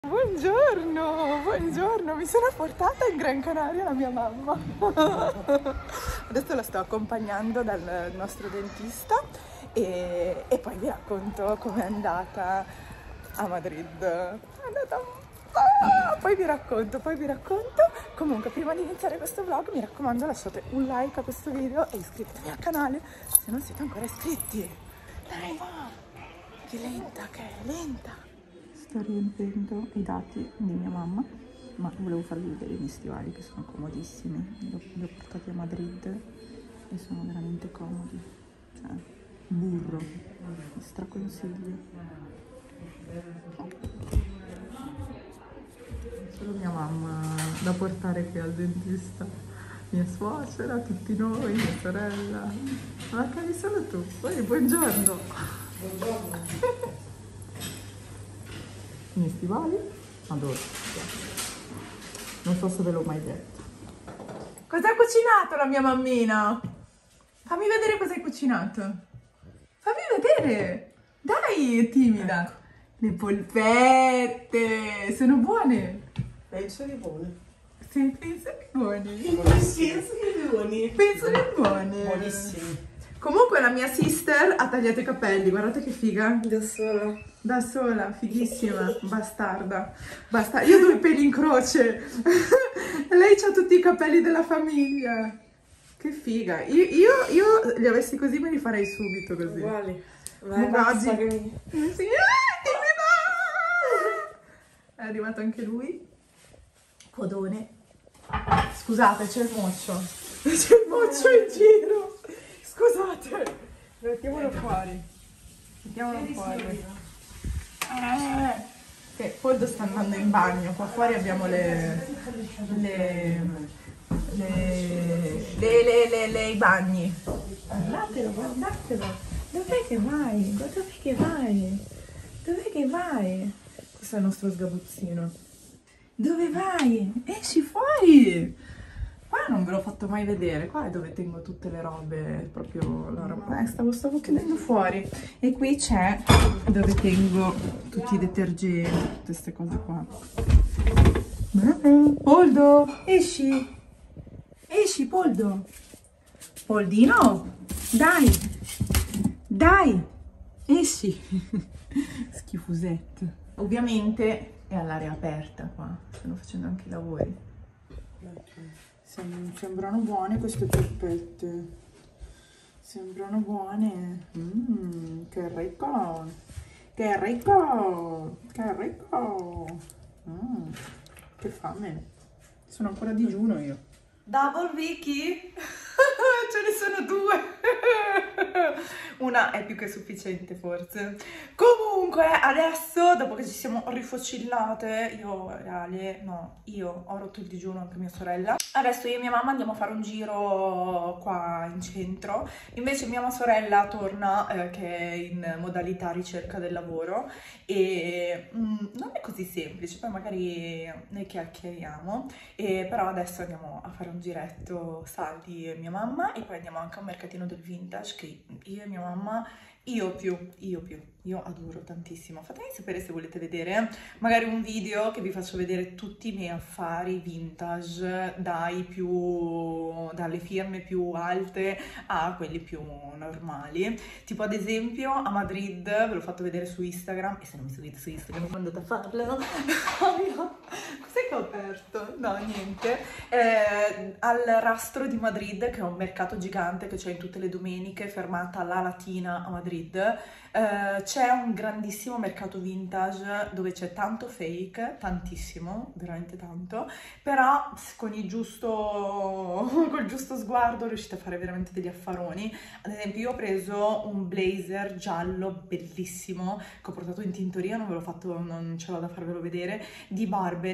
Buongiorno, buongiorno, mi sono portata in Gran Canaria la mia mamma. Adesso la sto accompagnando dal nostro dentista e poi vi racconto com'è andata a Madrid. Poi vi racconto. Comunque, prima di iniziare questo vlog, mi raccomando, lasciate un like a questo video e iscrivetevi al canale se non siete ancora iscritti. Dai, va! Che lenta, Sto riempiendo i dati di mia mamma, ma volevo farvi vedere i miei stivali che sono comodissimi. Li ho portati a Madrid e sono veramente comodi. Cioè, burro, vi straconsiglio. Solo mia mamma da portare qui al dentista. Mia suocera, tutti noi, mia sorella. Ma che solo tu? Poi buongiorno. Buongiorno. I miei stivali, adoro. Non so se ve l'ho mai detto. Cosa ha cucinato la mia mammina? Fammi vedere cosa hai cucinato. Fammi vedere. Dai, è timida. Le polpette. Sono buone? Penso di buone. Sì, penso che buone. Penso di buone. Buonissimi. Comunque la mia sister ha tagliato i capelli, guardate che figa. Da sola, fighissima, bastarda. Io ho due peli in croce. Lei ha tutti i capelli della famiglia. Che figa. Io li avessi così me li farei subito così. Uguali. Basta che mi... Sì, è arrivato anche lui. Codone. Scusate, c'è il moccio. C'è il moccio in giro. Scusate. Mettiamolo fuori. Che Poldo sta andando in bagno. Qua fuori abbiamo i bagni. Guardatelo. Dov'è che vai? Questo è il nostro sgabuzzino. Dove vai? Esci fuori! Qua non ve l'ho fatto mai vedere, qua è dove tengo tutte le robe, proprio la roba. Stavo chiudendo fuori. E qui c'è dove tengo tutti i detergenti, tutte queste cose qua. Poldo, esci! Esci, Poldo! Poldino! Dai! Esci! Schifosette. Ovviamente è all'aria aperta qua, stanno facendo anche i lavori. Sembrano buone queste polpette. Sembrano buone. Che ricco! Che fame. Sono ancora a digiuno io. Double Vicky? Ce ne sono due. Una è più che sufficiente forse. Comunque adesso, dopo che ci siamo rifocillate, io e Ale, no, io ho rotto il digiuno, anche mia sorella. Adesso io e mia mamma andiamo a fare un giro qua in centro. Invece mia sorella torna che è in modalità ricerca del lavoro e non è così semplice, poi magari ne chiacchieriamo. Però adesso andiamo a fare un giretto Saldi e mia mamma e poi andiamo anche a un mercatino del vintage che io e mia mamma, io adoro tantissimo. Fatemi sapere se volete vedere magari un video che vi faccio vedere tutti i miei affari vintage dalle firme più alte a quelli più normali. Tipo ad esempio a Madrid, ve l'ho fatto vedere su Instagram e se non mi seguite su Instagram non andate a farlo. Cos'è che ho aperto? No, niente. Al Rastro di Madrid, che è un mercato gigante che c'è in tutte le domeniche, fermata La Latina a Madrid, c'è un grandissimo mercato vintage dove c'è tanto fake, tantissimo, veramente tanto, però con col giusto sguardo riuscite a fare veramente degli affaroni. Ad esempio io ho preso un blazer giallo bellissimo che ho portato in tintoria, non ce l'ho da farvelo vedere, di Burberry, originale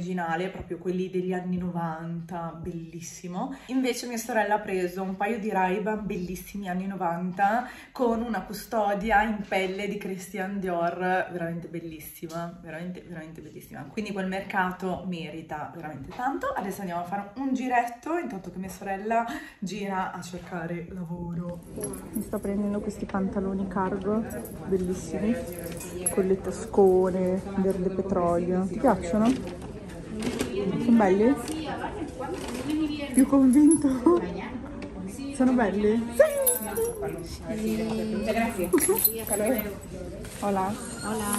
originale, proprio quelli degli anni 90, bellissimo. Invece mia sorella ha preso un paio di Ray-Ban bellissimi anni 90 con una custodia in pelle di Christian Dior, veramente bellissima, veramente bellissima. Quindi quel mercato merita veramente tanto. Adesso andiamo a fare un giretto intanto che mia sorella gira a cercare lavoro. Mi sto prendendo questi pantaloni cargo bellissimi con le tascone verde petrolio. Ti piacciono? Sono belli? Più convinto? Sono belli? Sì! Grazie. Hola. Hola.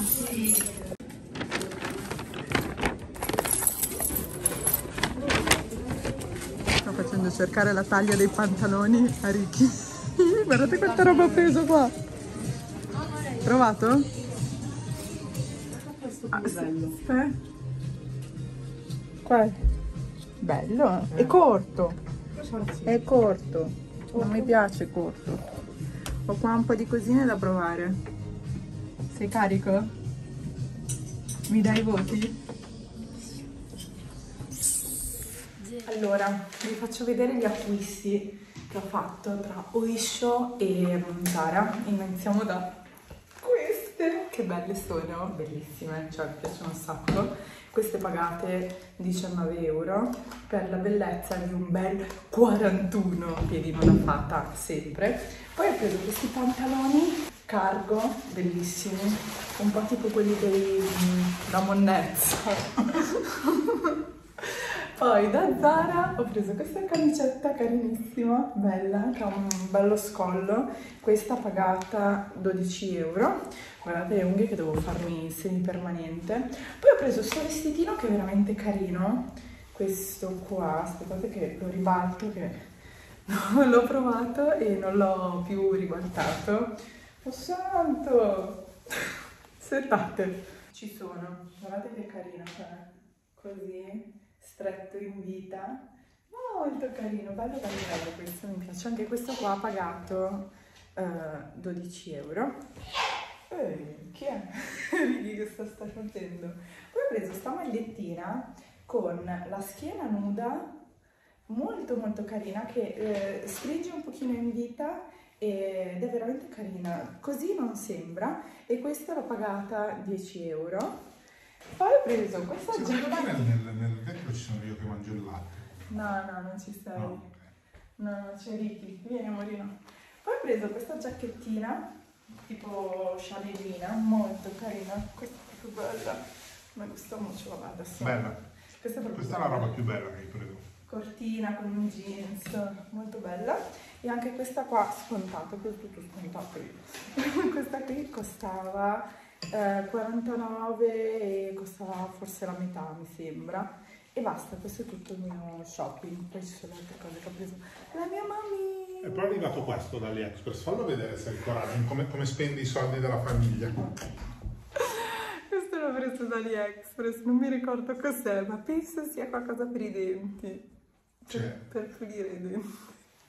Sto facendo cercare la taglia dei pantaloni a Ricky. Guardate quanta roba ho preso qua. Provato? Qua è bello, è corto. È corto. Non mi piace corto. Ho qua un po' di cosine da provare. Sei carico? Mi dai i voti? Allora, vi faccio vedere gli acquisti che ho fatto tra Oysho e Zara. Iniziamo da queste, che belle sono, bellissime, cioè mi piacciono un sacco. Queste pagate 19 euro per la bellezza di un bel 41, piedi non l'ho fatta sempre. Poi ho preso questi pantaloni cargo, bellissimi, un po' tipo quelli da Monnezza. Poi da Zara ho preso questa camicetta carinissima, bella, che ha un bello scollo, questa pagata 12 euro, guardate le unghie che devo farmi semipermanente. Poi ho preso questo vestitino che è veramente carino, questo qua, aspettate che lo ribalto che non l'ho provato e non l'ho più ribaltato. Oh santo! Aspettate, ci sono, guardate che carino, cioè, così. Stretto in vita, molto carino, bello questo, mi piace. Anche questo qua ha pagato 12 euro. Chi è? Vedi che sta facendo? Poi ho preso sta magliettina con la schiena nuda, molto carina, che stringe un pochino in vita ed è veramente carina, così non sembra, e questa l'ho pagata 10 euro. Poi ho preso questa giacca. Nel vetro ci sono io che mangio il latte. No, non ci sei. No, c'è Ricky. Vieni amorino. Poi ho preso questa giacchettina, tipo scialellina, molto carina. Questa è proprio bella. Mi gusta molto, vabbè, adesso. Bella. Questa è la roba più bella che hai preso. Cortina con un jeans, molto bella. E anche questa qua scontata, questo tutto scontato io. Questa qui costava 49 e costava forse la metà, mi sembra. E basta, questo è tutto il mio shopping. Poi ci sono altre cose che ho preso. La mia mamma. E poi è arrivato questo dall'Express. Fallo vedere se è coraggio, come spendi i soldi della famiglia. Questo l'ho preso dall'Express, non mi ricordo cos'è, ma penso sia qualcosa per i denti. Per pulire i denti.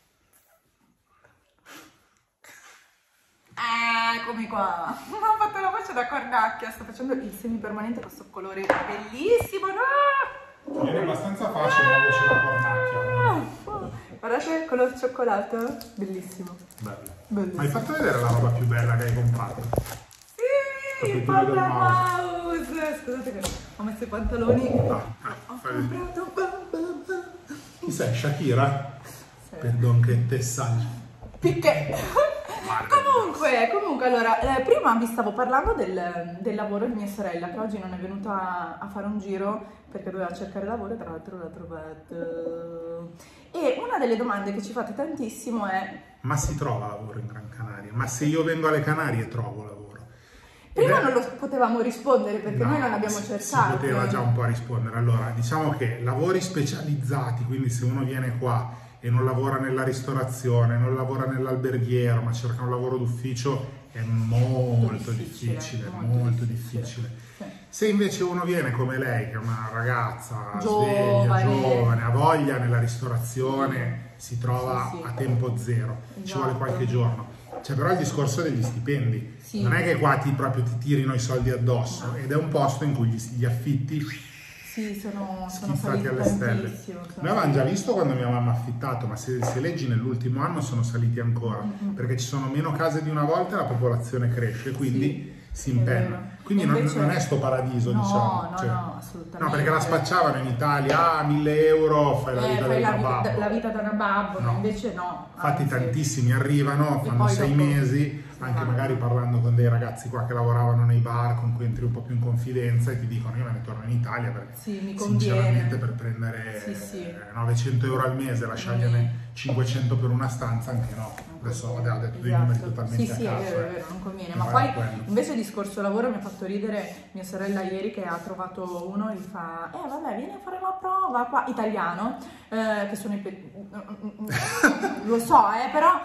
Eccomi qua, ho fatto la voce da cornacchia, sto facendo il semipermanente con questo colore bellissimo, no? Viene abbastanza facile la voce da cornacchia. Guardate, color cioccolato, bellissimo. Bello. Ma hai fatto vedere la roba più bella che hai comprato? Sì, il Panda Mouse. Scusate che ho messo i pantaloni. Ho comprato. Chi sei, Shakira? Sì. Perdon che te sai. Picche. Comunque, allora, prima vi stavo parlando del lavoro di mia sorella, che oggi non è venuta a fare un giro perché doveva cercare lavoro, e tra l'altro l'ha trovato. E una delle domande che ci fate tantissimo è: ma si trova lavoro in Gran Canaria? Ma se io vengo alle Canarie trovo lavoro? Prima non lo potevamo rispondere perché noi non abbiamo cercato. Si poteva già un po' rispondere. Allora, diciamo che lavori specializzati, quindi se uno viene qua e non lavora nella ristorazione, non lavora nell'alberghiero, ma cerca un lavoro d'ufficio, è molto difficile. Sì. Se invece uno viene come lei, che è una ragazza sveglia, giovane, ha voglia nella ristorazione, si trova a tempo zero, ci vuole qualche giorno. C'è però il discorso degli stipendi, non è che qua proprio ti tirino i soldi addosso, ed è un posto in cui gli affitti Sì, sono schizzati alle stelle. Noi avevamo già visto quando mia mamma ha affittato, ma se leggi nell'ultimo anno sono saliti ancora, perché ci sono meno case di una volta e la popolazione cresce, quindi si impenna. Quindi invece non è sto paradiso, diciamo. No, assolutamente. No, perché la spacciavano in Italia, 1.000 euro, fai la vita da nababbo. La vita da nababbo, no. Invece no. Infatti tantissimi arrivano, fanno 6 mesi, anche magari parlando con dei ragazzi qua che lavoravano nei bar, con cui entri un po' più in confidenza e ti dicono io me ne torno in Italia perché mi sinceramente per prendere 900 euro al mese lasciargliene 500 per una stanza anche no. Adesso ho detto dei numeri totalmente a caso. È vero, non conviene. Ma poi invece discorso lavoro mi ha fatto ridere mia sorella ieri che ha trovato uno e gli fa vabbè vieni a fare la prova qua, italiano, che sono lo so però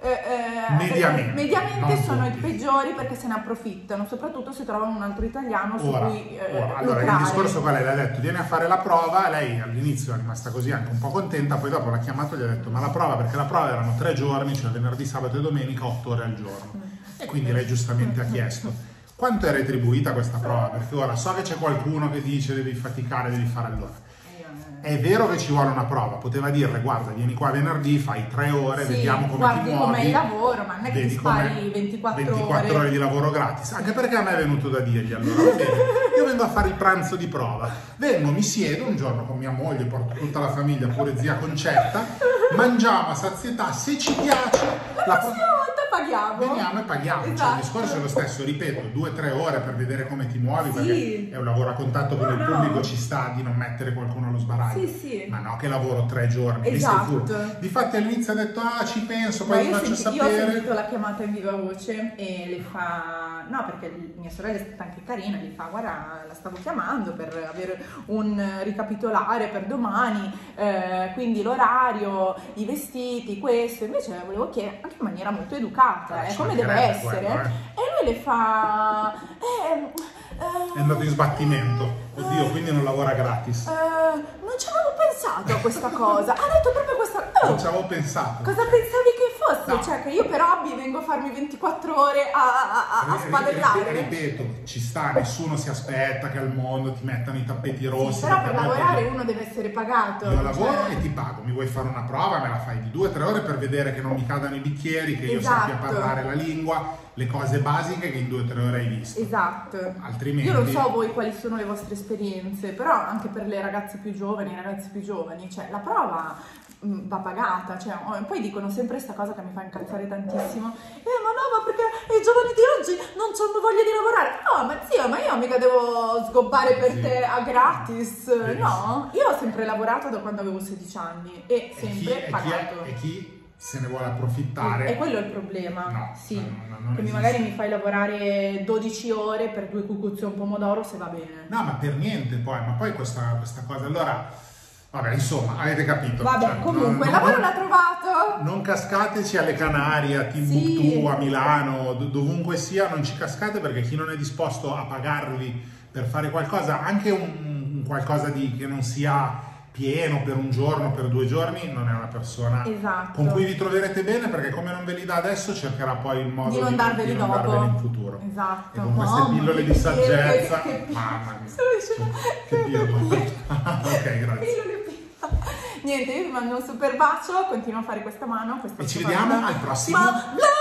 mediamente sono i peggiori perché se ne approfittano, soprattutto se trovano un altro italiano su cui allora il discorso qual è? Le ha detto vieni a fare la prova, lei all'inizio è rimasta così anche un po' contenta, poi dopo l'ha chiamato e gli ha detto ma la prova, perché la prova erano 3 giorni, cioè venerdì, sabato e domenica, 8 ore al giorno, e quindi lei giustamente ha chiesto quanto è retribuita questa prova, perché ora so che c'è qualcuno che dice devi faticare, devi fare allora. È vero che ci vuole una prova, poteva dirle guarda vieni qua venerdì, fai 3 ore, vediamo come ti muovi, com'è il lavoro, ma non è che ti spari 24 ore di lavoro gratis, anche perché a me è venuto da dirgli allora va bene, io vengo a fare il pranzo di prova, vengo, mi siedo un giorno con mia moglie, porto tutta la famiglia, pure zia Concetta, mangiamo a sazietà, se ci piace la prossima volta paghiamo, veniamo e paghiamo, esatto. Cioè il discorso è lo stesso, ripeto, 2-3 ore per vedere come ti muovi, perché è un lavoro a contatto con il pubblico, ci sta di non mettere qualcuno allo sbaraglio. Ma no che lavoro 3 giorni, esatto. Difatti all'inizio ha detto ci penso, poi vi faccio sapere. Io ho sentito la chiamata in viva voce e le fa no, perché mia sorella è stata anche carina, gli fa guarda la stavo chiamando per avere un ricapitolare per domani, quindi l'orario, i vestiti, questo, invece volevo chiedere anche in maniera molto educata, come deve essere, e lui le fa è andato in sbattimento. Oddio, quindi non lavora gratis. Non ci avevo pensato a questa cosa. Ha detto proprio questa. Non ci avevo pensato. Cosa pensavi che fosse? No. Cioè, che io per hobby vengo a farmi 24 ore a spadellare. Ripeto, ci sta, nessuno si aspetta che al mondo ti mettano i tappeti rossi. Però per lavorare uno deve essere pagato. Io lavoro e ti pago. Mi vuoi fare una prova? Me la fai di 2-3 ore per vedere che non mi cadano i bicchieri, che io sappia parlare la lingua, le cose basiche che in 2-3 ore hai visto. Esatto. Altrimenti. Io non so voi quali sono le vostre esperienze, però anche per le ragazze più giovani, i ragazzi più giovani, cioè la prova va pagata, cioè, poi dicono sempre questa cosa che mi fa incazzare tantissimo, ma no, ma perché i giovani di oggi non hanno voglia di lavorare? No, ma zio, ma io mica devo sgobbare per te a gratis, no? Io ho sempre lavorato da quando avevo 16 anni e sempre pagato. E chi se ne vuole approfittare? E quello è il problema, no, sì. Non quindi magari mi fai lavorare 12 ore per 2 cucuzzi e un pomodoro se va bene. No, ma per niente poi, ma poi questa cosa, allora, vabbè, insomma, avete capito. Vabbè, cioè, comunque, il lavoro l'ha trovato. Non cascateci alle Canarie, a Timbuktu, a Milano, dovunque sia, non ci cascate perché chi non è disposto a pagarvi per fare qualcosa, anche un qualcosa che non sia pieno per un giorno, per 2 giorni, non è una persona con cui vi troverete bene, perché come non ve li dà adesso cercherà poi il modo di non darveli dopo in futuro. Esatto. E con queste pillole di saggezza, mamma mia, che pirla. Ok, grazie. Niente, io vi mando un super bacio, continuo a fare questa mano. E ci vediamo al prossimo